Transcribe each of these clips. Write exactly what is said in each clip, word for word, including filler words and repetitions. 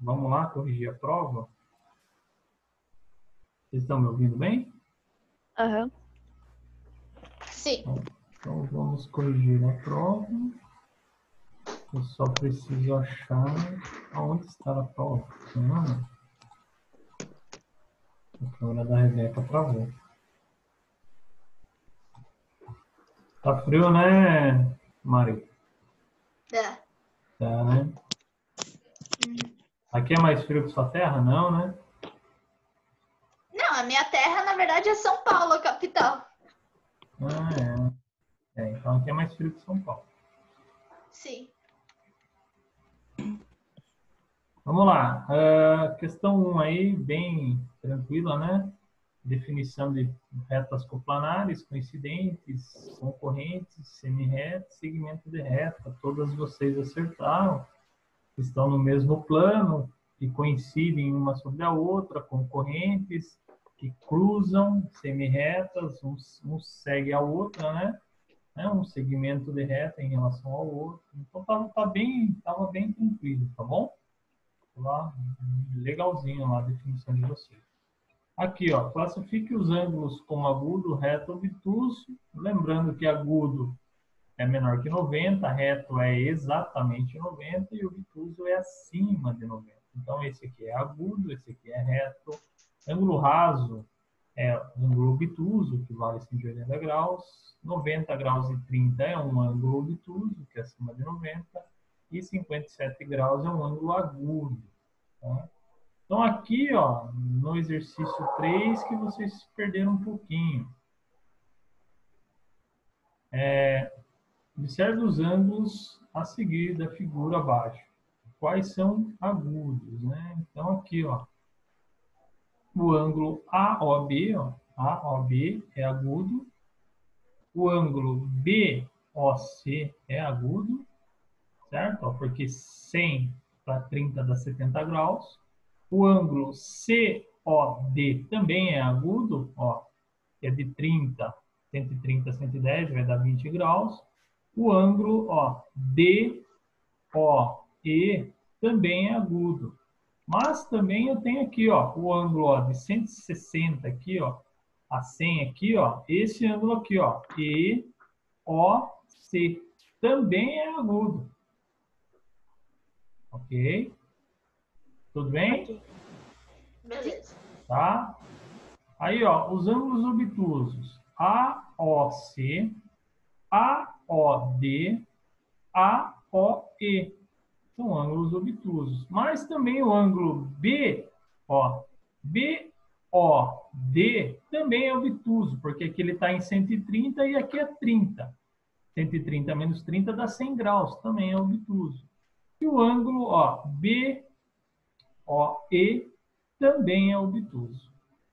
Vamos lá corrigir a prova? Vocês estão me ouvindo bem? Aham. Sim. Então vamos corrigir a prova. Eu só preciso achar aonde está a prova. Hum. A câmera da Rebeca travou. Tá frio, né, Mari? É. Tá, né? Aqui é mais frio que sua terra? Não, né? Não, a minha terra, na verdade, é São Paulo, a capital. Ah, é. É, então aqui é mais frio que São Paulo. Sim. Vamos lá. Uh, questão um aí, bem tranquila, né? Definição de retas coplanares, coincidentes, concorrentes, semi-retas, segmento de reta. Todas vocês acertaram. Estão no mesmo plano, que coincidem uma sobre a outra, concorrentes, que cruzam, semi-retas, um, um segue a outra, né? É um segmento de reta em relação ao outro. Então, tava, tá bem, tava bem tranquilo, tá bom? Lá, legalzinho lá a definição de vocês. Aqui, ó, classifique os ângulos como agudo, reto ou obtuso. Lembrando que agudo é menor que noventa, reto é exatamente noventa e obtuso é acima de noventa. Então, esse aqui é agudo, esse aqui é reto. Ângulo raso é ângulo obtuso, que vale cento e oitenta graus. noventa graus e trinta é um ângulo obtuso, que é acima de noventa. E cinquenta e sete graus é um ângulo agudo. Tá? Então, aqui, ó, no exercício três, que vocês perderam um pouquinho. É, observe os ângulos a seguir da figura abaixo. Quais são agudos, né? Então, aqui, ó, o ângulo A O B, ó, A O B é agudo. O ângulo B O C é agudo, certo? Ó, porque cem para trinta dá setenta graus. O ângulo C O D também é agudo, ó, que é de trinta, cento e trinta, cento e dez, vai dar vinte graus. O ângulo, ó, D O E também é agudo. Mas também eu tenho aqui, ó, o ângulo, ó, de cento e sessenta aqui, ó, a cem aqui, ó, esse ângulo aqui, ó, E O C também é agudo. Ok? Tudo bem? Ok. Beleza. Tá? Aí, ó, os ângulos obtusos. A O C, A O D, A O E. São ângulos obtusos. Mas também o ângulo B, ó, B O D também é obtuso, porque aqui ele está em cento e trinta e aqui é trinta. cento e trinta menos trinta dá cem graus, também é obtuso. E o ângulo, ó, B O E também é obtuso.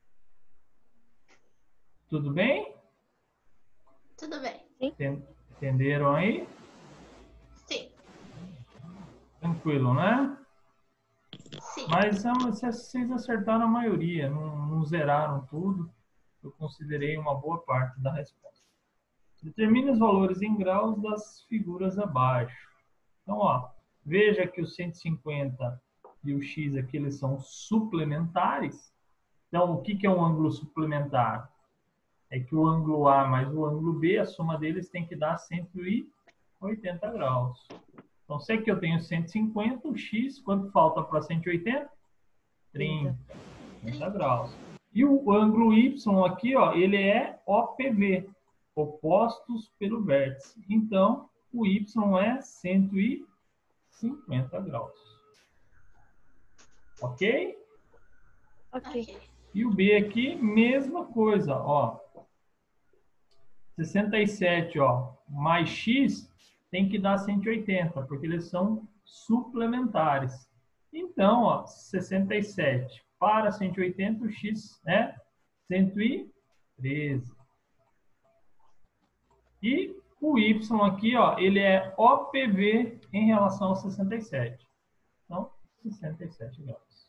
Tudo bem? Tudo bem. Entenderam aí? Sim. Tranquilo, né? Sim. Mas vocês acertaram a maioria, não, não zeraram tudo. Eu considerei uma boa parte da resposta. Determine os valores em graus das figuras abaixo. Então, ó, veja que o cento e cinquenta e o x aqui, eles são suplementares. Então, o que, que é um ângulo suplementar? É que o ângulo A mais o ângulo B, a soma deles tem que dar cento e oitenta graus. Então, se aqui eu tenho cento e cinquenta, o x, quanto falta para cento e oitenta? trinta. trinta graus. E o ângulo Y aqui, ó, ele é O P V, opostos pelo vértice. Então, o Y é cento e cinquenta graus. Ok? Ok. Ok. E o B aqui, mesma coisa, ó. sessenta e sete, ó, mais x tem que dar cento e oitenta, porque eles são suplementares. Então, ó, sessenta e sete para cento e oitenta, o x é cento e treze. E o y aqui, ó, ele é O P V em relação ao sessenta e sete. Então, sessenta e sete graus.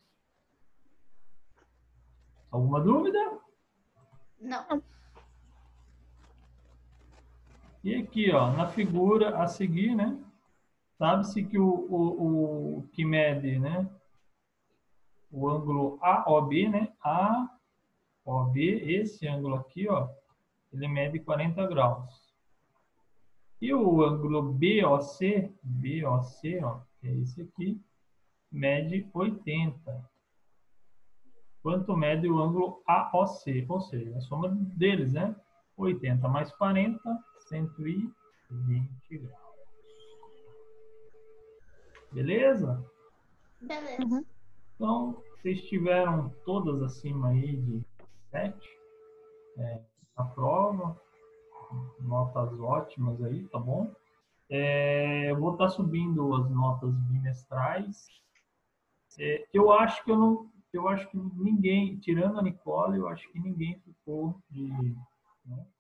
Alguma dúvida? Não. E aqui, ó, na figura a seguir, né? Sabe-se que o, o, o que mede, né? o ângulo A O B, né? A O B, esse ângulo aqui, ó, ele mede quarenta graus. E o ângulo B O C, B O C, ó, que é esse aqui, mede oitenta. Quanto mede o ângulo A O C? Ou seja, a soma deles, né? oitenta mais quarenta, cento e vinte graus. Beleza? Beleza. Uhum. Então, vocês tiveram todas acima aí de sete é, na prova. Notas ótimas aí, tá bom? É, eu vou estar subindo as notas bimestrais. É, eu acho que eu não, eu acho que ninguém, tirando a Nicole, eu acho que ninguém ficou de, né,